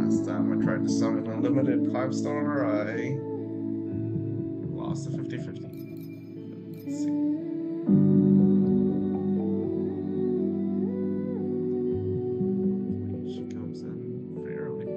Last time I tried to summon unlimited 5-star, I lost a 50-50. Let's see. Hopefully she comes in fairly.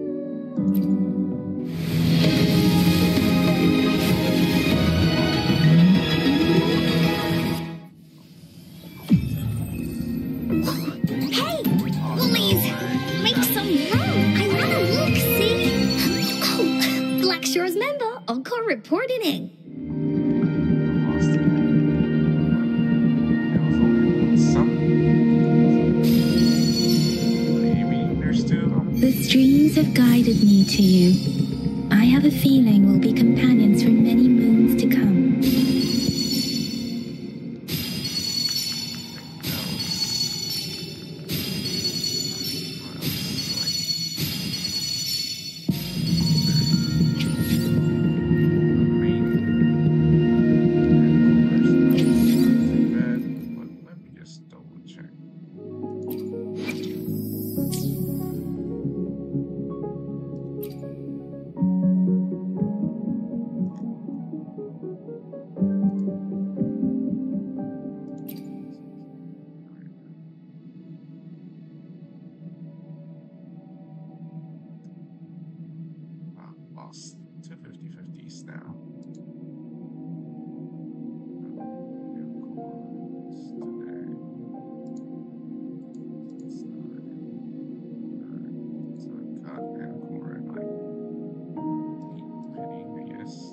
Blackshore's member, Encore reporting in. The streams have guided me to you. I have a feeling we'll be companions for many moons to come. Lost to 50-50s now. So I cut Ancor and like 8 penny, I guess.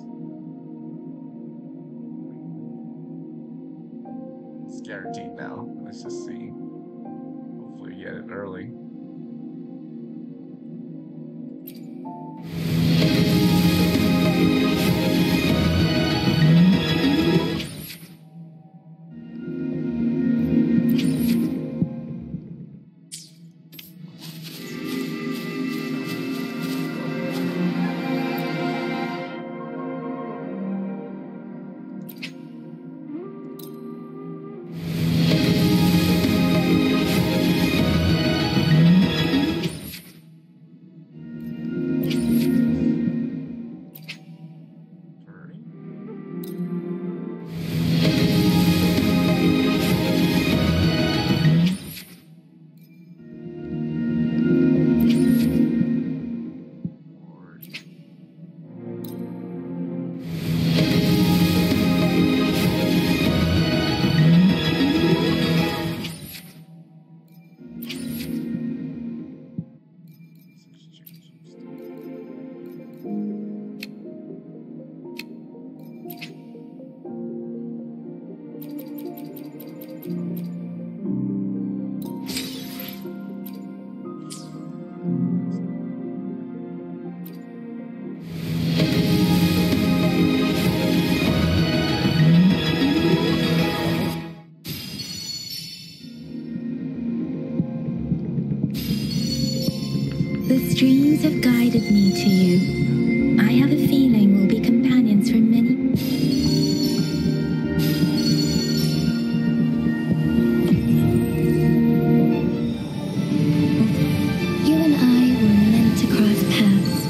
It's guaranteed now. Let's just see. Hopefully we get it early. The streams have guided me to you. I have a feeling we'll be companions for many... You and I were meant to cross paths.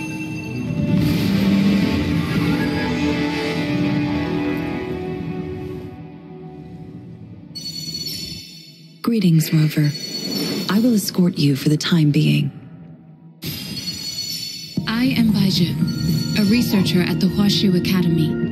Greetings, Rover. I will escort you for the time being. I am Baiju, a researcher at the Huashu Academy.